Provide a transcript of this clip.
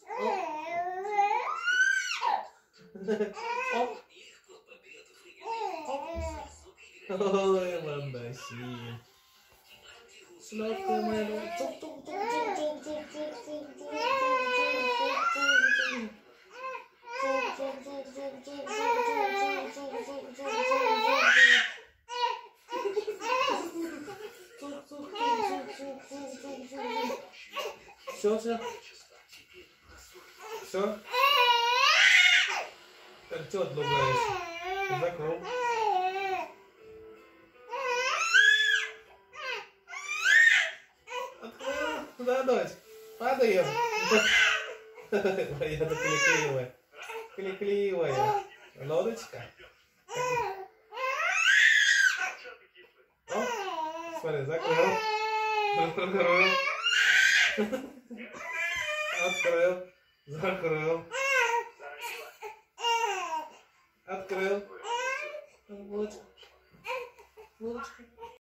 Оп. Ой, ландаси. Сладкая моя. Все, все. Все. Так что отдуваешь? Закрыл. Открыл. Да, дочь. Падаем. Моя кликливая. Кликливая. Лодочка. О, смотри, закрыл. Закрыл. Открыл. Закрыл. Открыл.